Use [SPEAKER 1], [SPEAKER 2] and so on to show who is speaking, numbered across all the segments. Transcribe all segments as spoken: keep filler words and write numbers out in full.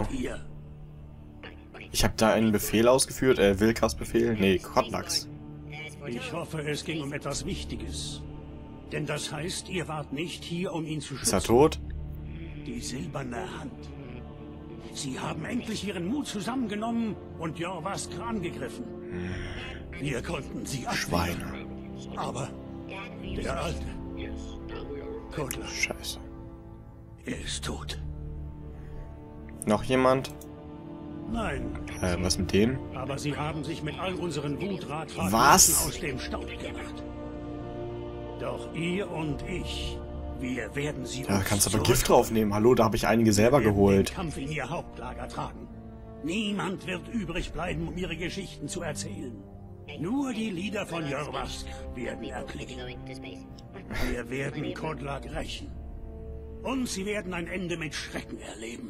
[SPEAKER 1] Oh.
[SPEAKER 2] ihr?
[SPEAKER 1] Ich habe da einen Befehl ausgeführt, äh, Wilkas Befehl? Nee, Kotlax.
[SPEAKER 2] Ich hoffe, es ging um etwas Wichtiges. Denn das heißt, ihr wart nicht hier, um ihn zu schützen.
[SPEAKER 1] Ist er tot?
[SPEAKER 2] Die silberne Hand. Sie haben endlich ihren Mut zusammengenommen und Jorvask angegriffen. Wir konnten sie abwehren.
[SPEAKER 1] Schweine.
[SPEAKER 2] Aber der Alte, Kotlax,
[SPEAKER 1] Scheiße.
[SPEAKER 2] er ist tot.
[SPEAKER 1] Noch jemand?
[SPEAKER 2] Nein,
[SPEAKER 1] Äh, was mit dem?
[SPEAKER 2] aber sie haben sich mit all unseren Wutradfahrten
[SPEAKER 1] Was?
[SPEAKER 2] aus dem Staub gemacht. Doch ihr und ich, wir werden sie
[SPEAKER 1] Da
[SPEAKER 2] uns
[SPEAKER 1] kannst du aber
[SPEAKER 2] zurück-
[SPEAKER 1] Gift draufnehmen. Hallo, da habe ich einige selber
[SPEAKER 2] Wir werden
[SPEAKER 1] geholt.
[SPEAKER 2] den Kampf in ihr Hauptlager tragen. Niemand wird übrig bleiben, um ihre Geschichten zu erzählen. Nur die Lieder von Jorvask werden erklingen. Wir werden Kodlak rächen. Und sie werden ein Ende mit Schrecken erleben.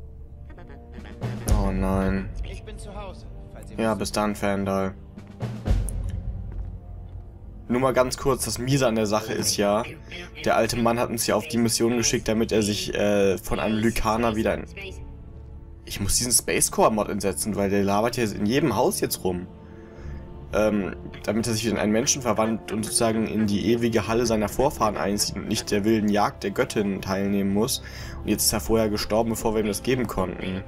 [SPEAKER 1] Oh nein.
[SPEAKER 3] Ich bin zu Hause. Falls ihr
[SPEAKER 1] Ja, bis dann, Fandal. Nur mal ganz kurz, das Miese an der Sache ist ja, der alte Mann hat uns ja auf die Mission geschickt, damit er sich äh, von einem Lykaner wieder in... Ich muss diesen Space Core Mod einsetzen, weil der labert ja in jedem Haus jetzt rum. Ähm, damit er sich wieder in einen Menschen verwandelt und sozusagen in die ewige Halle seiner Vorfahren einzieht und nicht der wilden Jagd der Göttin teilnehmen muss. Und jetzt ist er vorher gestorben, bevor wir ihm das geben konnten.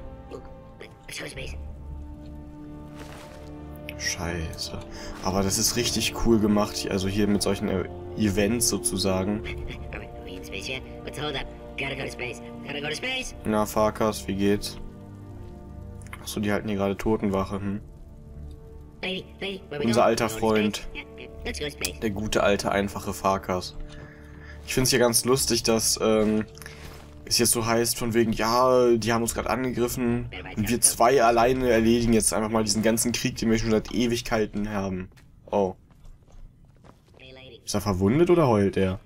[SPEAKER 1] Scheiße. Aber das ist richtig cool gemacht, also hier mit solchen äh, Events sozusagen. Na, Farkas, wie geht's? Achso, die halten hier gerade Totenwache, hm? Unser alter Freund. Der gute, alte, einfache Farkas. Ich finde es ja ganz lustig, dass ähm, es jetzt so heißt, von wegen, ja, die haben uns gerade angegriffen und wir zwei alleine erledigen jetzt einfach mal diesen ganzen Krieg, den wir schon seit Ewigkeiten haben. Oh. Ist er verwundet oder heult er?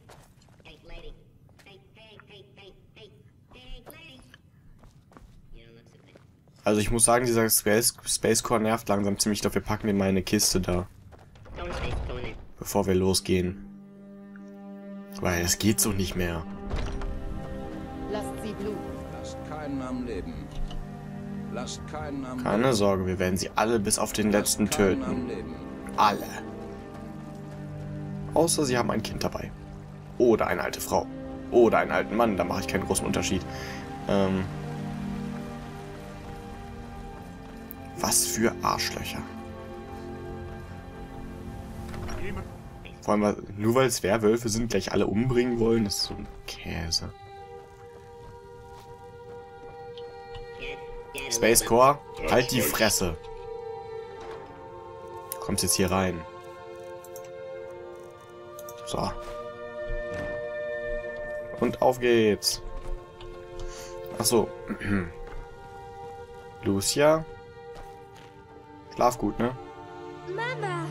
[SPEAKER 1] Also ich muss sagen, dieser Space, Space Core nervt langsam ziemlich, doch wir packen den mal in eine Kiste da. Bevor wir losgehen. Weil es geht so nicht mehr.
[SPEAKER 4] Lasst sie bluten.
[SPEAKER 3] Lasst keinen am Leben. Lasst keinen am
[SPEAKER 1] Keine Sorge, wir werden sie alle bis auf den letzten
[SPEAKER 3] keinen am
[SPEAKER 1] töten.
[SPEAKER 3] Leben.
[SPEAKER 1] Alle. Außer sie haben ein Kind dabei. Oder eine alte Frau. Oder einen alten Mann, da mache ich keinen großen Unterschied. Ähm... Was für Arschlöcher. Vor allem, nur weil es Werwölfe sind, gleich alle umbringen wollen, das ist so ein Käse. Space Core, halt die Fresse. Kommst jetzt hier rein. So. Und auf geht's. Achso. Lucia. Schlaf gut, ne?
[SPEAKER 4] Mama!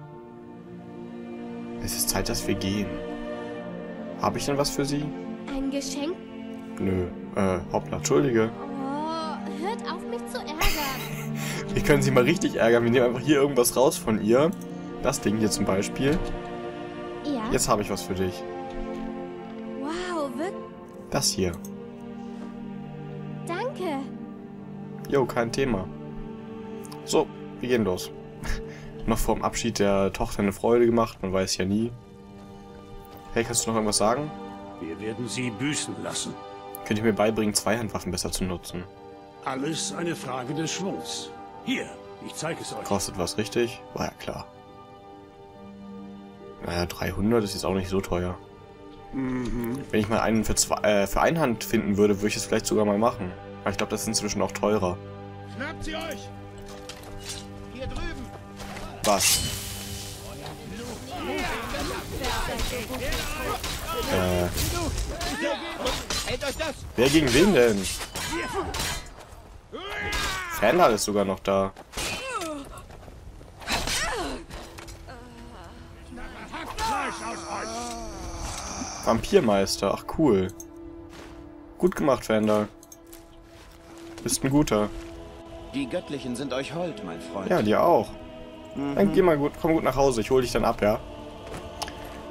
[SPEAKER 1] Es ist Zeit, dass wir gehen. Habe ich denn was für Sie?
[SPEAKER 4] Ein Geschenk?
[SPEAKER 1] Nö. Äh, hoppla, entschuldige.
[SPEAKER 4] Oh, hört auf mich zu ärgern.
[SPEAKER 1] Wir können Sie mal richtig ärgern. Wir nehmen einfach hier irgendwas raus von ihr. Das Ding hier zum Beispiel.
[SPEAKER 4] Ja?
[SPEAKER 1] Jetzt habe ich was für dich.
[SPEAKER 4] Wow, wirklich?
[SPEAKER 1] Das hier.
[SPEAKER 4] Danke.
[SPEAKER 1] Jo, kein Thema. So, wir gehen los. Noch vorm Abschied der Tochter eine Freude gemacht, man weiß ja nie. Hey, kannst du noch irgendwas sagen?
[SPEAKER 2] Wir werden sie büßen lassen.
[SPEAKER 1] Könnt ihr mir beibringen, Zweihandwaffen besser zu nutzen?
[SPEAKER 2] Alles eine Frage des Schwungs. Hier, ich zeige es euch.
[SPEAKER 1] Kostet was, richtig? War ja klar. Naja, dreihundert ist jetzt auch nicht so teuer.
[SPEAKER 2] Mhm.
[SPEAKER 1] Wenn ich mal einen für, zwei, äh, für Einhand finden würde, würde ich es vielleicht sogar mal machen. Aber ich glaube, das ist inzwischen auch teurer.
[SPEAKER 3] Schnappt sie euch! Hier drüben!
[SPEAKER 1] Was? Äh,
[SPEAKER 3] Hält euch das!
[SPEAKER 1] wer gegen wen denn? Fandal ist sogar noch da. Vampirmeister, ach cool. Gut gemacht, Fandal. Bist ein guter.
[SPEAKER 3] Die Göttlichen sind euch hold, mein Freund.
[SPEAKER 1] Ja, dir auch. Dann geh mal gut, komm gut nach Hause, ich hol dich dann ab, ja?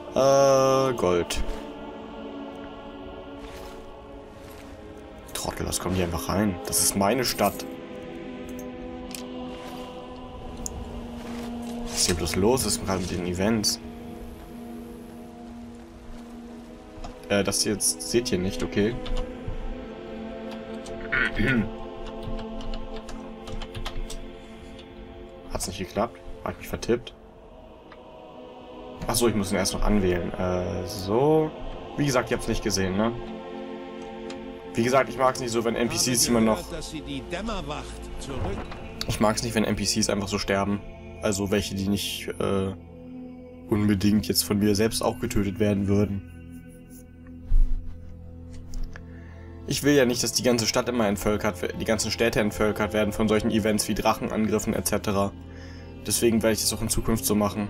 [SPEAKER 1] Äh, Gold. Trottel, was kommen die einfach rein? Das ist meine Stadt. Was ist hier bloß los? Was ist gerade mit den Events? Äh, das jetzt seht ihr nicht, okay. Hat's nicht geklappt? Hab ich mich vertippt? Achso, ich muss ihn erst noch anwählen. Äh, so. Wie gesagt, ich hab's nicht gesehen, ne? Wie gesagt, ich mag's nicht so, wenn N P Cs immer noch... Ich mag's nicht, wenn N P Cs einfach so sterben. Also welche, die nicht äh, unbedingt jetzt von mir selbst auch getötet werden würden. Ich will ja nicht, dass die ganze Stadt immer entvölkert, die ganzen Städte entvölkert werden von solchen Events wie Drachenangriffen et cetera. Deswegen werde ich das auch in Zukunft so machen.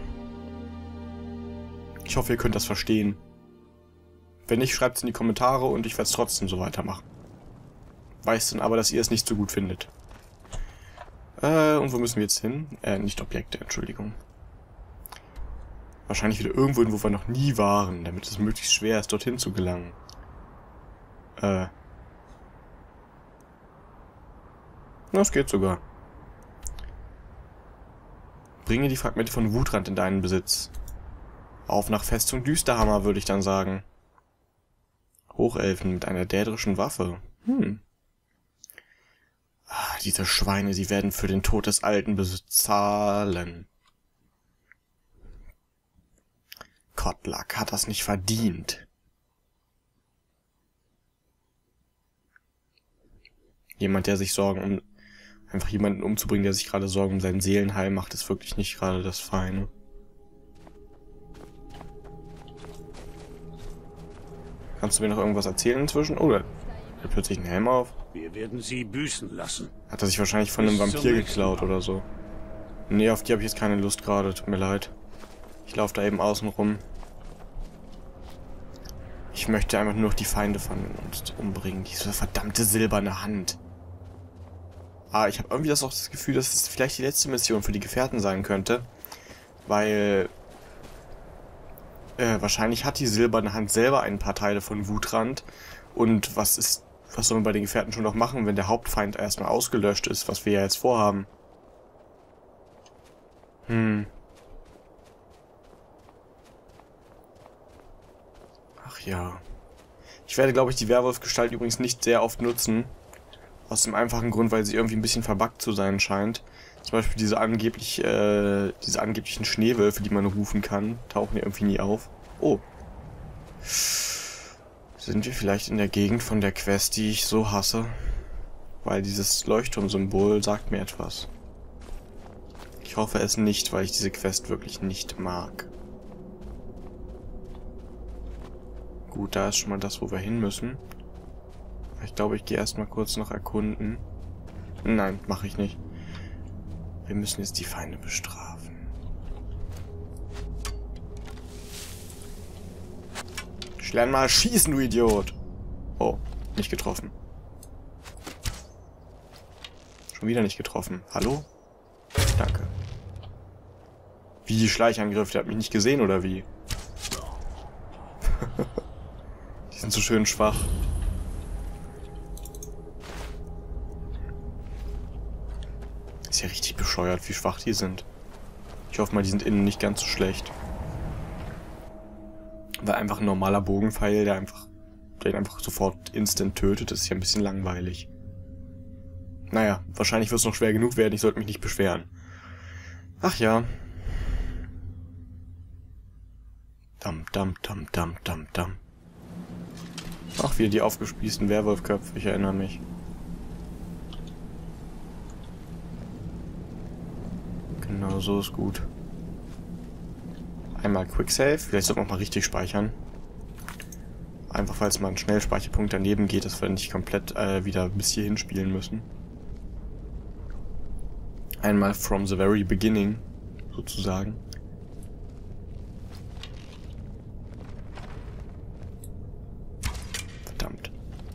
[SPEAKER 1] Ich hoffe, ihr könnt das verstehen. Wenn nicht, schreibt es in die Kommentare und ich werde es trotzdem so weitermachen. Weiß dann aber, dass ihr es nicht so gut findet. Äh, und wo müssen wir jetzt hin? Äh, nicht Objekte, Entschuldigung. Wahrscheinlich wieder irgendwo hin, wo wir noch nie waren, damit es möglichst schwer ist, dorthin zu gelangen. Äh. Das geht sogar. Bringe die Fragmente von Wutrand in deinen Besitz. Auf nach Festung Düsterhammer, würde ich dann sagen. Hochelfen mit einer dädrischen Waffe. Hm. Ah, diese Schweine, sie werden für den Tod des Alten bezahlen. Kottlak hat das nicht verdient. Jemand, der sich Sorgen um... Einfach jemanden umzubringen, der sich gerade Sorgen um sein Seelenheil macht, ist wirklich nicht gerade das Feine. Kannst du mir noch irgendwas erzählen inzwischen? Oh, da hat plötzlich einen Helm auf.
[SPEAKER 2] Wir werden sie büßen lassen.
[SPEAKER 1] Hat er sich wahrscheinlich von einem Vampir geklaut oder so. Nee, auf die habe ich jetzt keine Lust gerade, tut mir leid. Ich laufe da eben außen rum. Ich möchte einfach nur noch die Feinde von uns umbringen. Diese verdammte silberne Hand. Ah, ich habe irgendwie das auch das Gefühl, dass es vielleicht die letzte Mission für die Gefährten sein könnte. Weil... Äh, wahrscheinlich hat die silberne Hand selber ein paar Teile von Wutrand. Und was ist... Was soll man bei den Gefährten schon noch machen, wenn der Hauptfeind erstmal ausgelöscht ist, was wir ja jetzt vorhaben? Hm. Ach ja. Ich werde, glaube ich, die Werwolf-Gestalt übrigens nicht sehr oft nutzen. Aus dem einfachen Grund, weil sie irgendwie ein bisschen verbuggt zu sein scheint. Zum Beispiel diese angeblich, äh, diese angeblichen Schneewölfe, die man rufen kann, tauchen ja irgendwie nie auf. Oh. Sind wir vielleicht in der Gegend von der Quest, die ich so hasse? Weil dieses Leuchtturmsymbol sagt mir etwas. Ich hoffe es nicht, weil ich diese Quest wirklich nicht mag. Gut, da ist schon mal das, wo wir hin müssen. Ich glaube, ich gehe erstmal kurz noch erkunden. Nein, mache ich nicht. Wir müssen jetzt die Feinde bestrafen. Ich lerne mal schießen, du Idiot! Oh, nicht getroffen. Schon wieder nicht getroffen. Hallo? Danke. Wie Schleichangriff? Der hat mich nicht gesehen, oder wie? Die sind so schön schwach. Ist ja richtig bescheuert, wie schwach die sind. Ich hoffe mal, die sind innen nicht ganz so schlecht. Weil einfach ein normaler Bogenpfeil, der einfach, der ihn einfach sofort instant tötet, ist ja ein bisschen langweilig. Naja, wahrscheinlich wird es noch schwer genug werden, ich sollte mich nicht beschweren. Ach ja. Dam, dam, dam, dam, dam, dam. Ach, wieder die aufgespießten Werwolfköpfe, ich erinnere mich. Genau, so ist gut. Einmal Quicksave, vielleicht sollte man mal richtig speichern. Einfach, weil es mal ein Schnellspeicherpunkt daneben geht, dass wir nicht komplett äh, wieder bis hierhin spielen müssen. Einmal from the very beginning, sozusagen. Verdammt.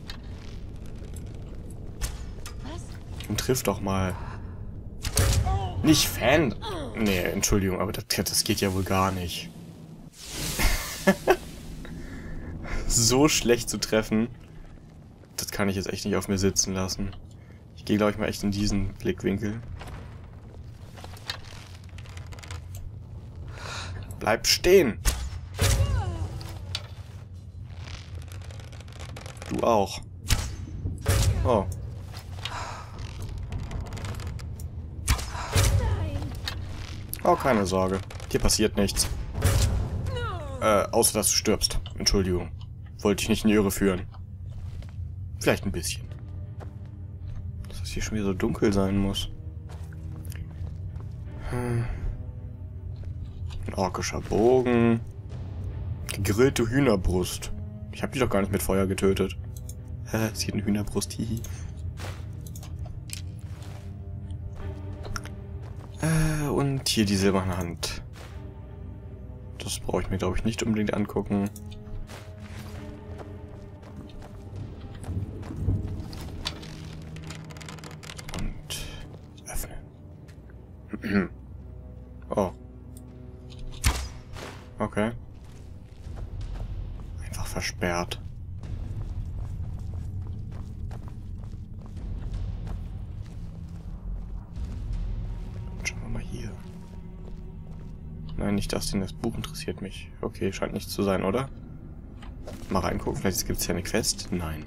[SPEAKER 1] Und trifft doch mal. Nicht Fan. Nee, Entschuldigung, aber das, das geht ja wohl gar nicht. So schlecht zu treffen. Das kann ich jetzt echt nicht auf mir sitzen lassen. Ich gehe, glaube ich, mal echt in diesen Blickwinkel. Bleib stehen! Du auch. Oh. Oh, keine Sorge. Dir passiert nichts. Äh, außer dass du stirbst. Entschuldigung. Wollte ich nicht in die Irre führen. Vielleicht ein bisschen. Dass es hier schon wieder so dunkel sein muss. Hm. Ein orkischer Bogen. Gegrillte Hühnerbrust. Ich habe die doch gar nicht mit Feuer getötet. Hä, ist hier eine Hühnerbrust, hihi. Äh, und hier die silberne Hand. Das brauche ich mir, glaube ich, nicht unbedingt angucken. Und öffnen. Oh. Okay. Einfach versperrt. Schauen wir mal hier. Nein, nicht das, denn das Buch interessiert mich. Okay, scheint nichts zu sein, oder? Mal reingucken, vielleicht gibt es ja eine Quest. Nein.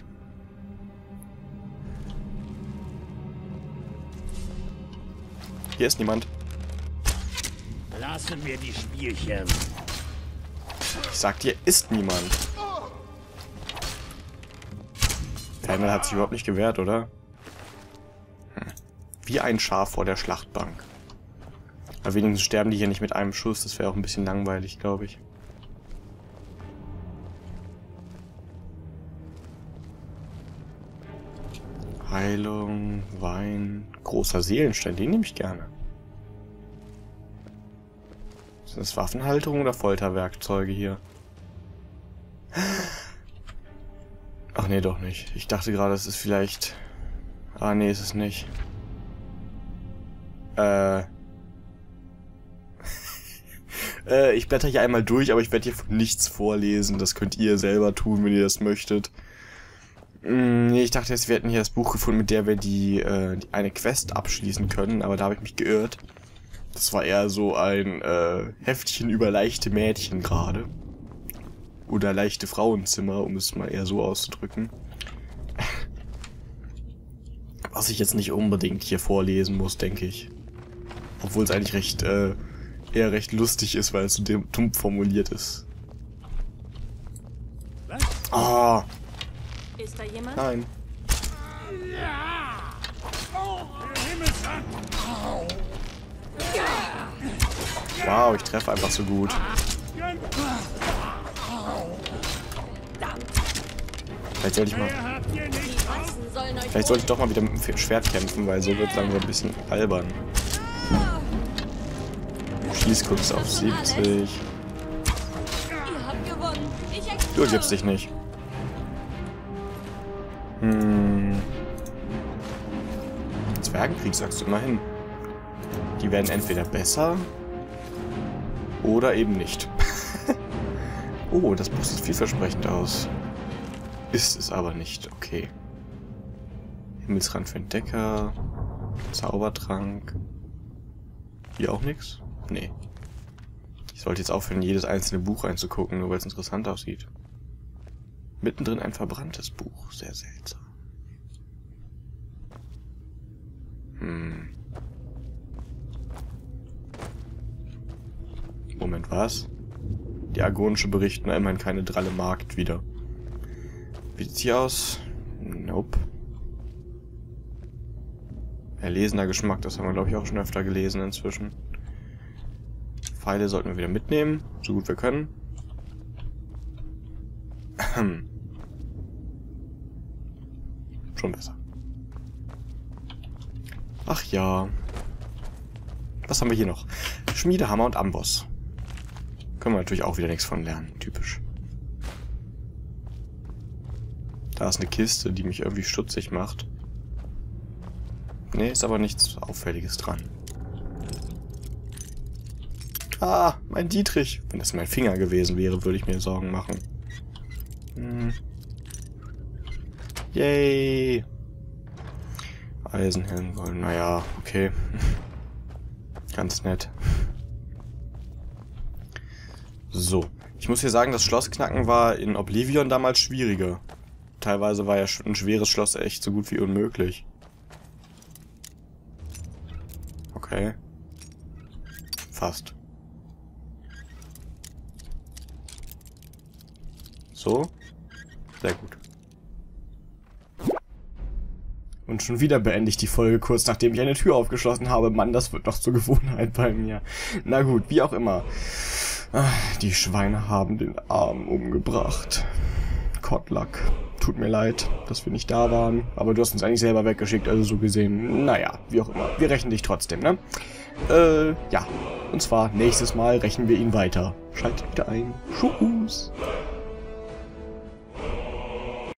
[SPEAKER 1] Hier ist niemand.
[SPEAKER 2] Lassen wir die Spielchen.
[SPEAKER 1] Ich sag dir, ist niemand. Fernel hat sich überhaupt nicht gewehrt, oder? Hm. Wie ein Schaf vor der Schlachtbank. Aber wenigstens sterben die hier nicht mit einem Schuss. Das wäre auch ein bisschen langweilig, glaube ich. Heilung, Wein, großer Seelenstein, den nehme ich gerne. Sind das Waffenhalterungen oder Folterwerkzeuge hier? Ach nee, doch nicht. Ich dachte gerade, es ist vielleicht... Ah nee, ist es nicht. Äh... äh, ich blätter hier einmal durch, aber ich werde hier nichts vorlesen. Das könnt ihr selber tun, wenn ihr das möchtet. Mm, nee, ich dachte jetzt, wir hätten hier das Buch gefunden, mit der wir die, äh, die eine Quest abschließen können, aber da habe ich mich geirrt. Das war eher so ein äh, Heftchen über leichte Mädchen gerade. Oder leichte Frauenzimmer, um es mal eher so auszudrücken. Was ich jetzt nicht unbedingt hier vorlesen muss, denke ich. Obwohl es eigentlich recht, äh, eher recht lustig ist, weil es so dumm formuliert ist. Ah!
[SPEAKER 5] Ist da jemand?
[SPEAKER 1] Nein. Wow, ich treffe einfach so gut. Vielleicht sollte ich mal... Vielleicht sollte ich doch mal wieder mit dem Schwert kämpfen, weil so wird es dann so ein bisschen albern. Schießkunst auf siebzig. Du ergibst dich nicht. Hm. Zwergenkrieg sagst du immerhin. Die werden entweder besser oder eben nicht. Oh, das Buch sieht vielversprechend aus. Ist es aber nicht. Okay. Himmelsrand für Entdecker. Zaubertrank. Hier auch nichts? Nee. Ich sollte jetzt aufhören, jedes einzelne Buch reinzugucken, nur weil es interessant aussieht. Mittendrin ein verbranntes Buch. Sehr seltsam. Hm. Moment, was? Die Argonische berichten immerhin keine dralle Magd wieder. Wie sieht's hier aus? Nope. Erlesener Geschmack, das haben wir, glaube ich, auch schon öfter gelesen inzwischen. Pfeile sollten wir wieder mitnehmen, so gut wir können. Schon besser. Ach ja. Was haben wir hier noch? Schmiedehammer und Amboss. Können wir natürlich auch wieder nichts von lernen. Typisch. Da ist eine Kiste, die mich irgendwie stutzig macht. Nee, ist aber nichts Auffälliges dran. Ah, mein Dietrich. Wenn das mein Finger gewesen wäre, würde ich mir Sorgen machen. Hm. Yay! Eisenhelm wollen. Naja, okay. Ganz nett. So. Ich muss hier sagen, das Schlossknacken war in Oblivion damals schwieriger. Teilweise war ja ein schweres Schloss echt so gut wie unmöglich. Okay. Fast. So. Sehr gut. Und schon wieder beende ich die Folge kurz, nachdem ich eine Tür aufgeschlossen habe. Mann, das wird doch zur Gewohnheit bei mir. Na gut, wie auch immer. Die Schweine haben den Arm umgebracht. Kotlak. Tut mir leid, dass wir nicht da waren. Aber du hast uns eigentlich selber weggeschickt, also so gesehen. Naja, wie auch immer. Wir rächen dich trotzdem, ne? Äh, ja. Und zwar nächstes Mal rächen wir ihn weiter. Schaltet wieder ein. Tschüss.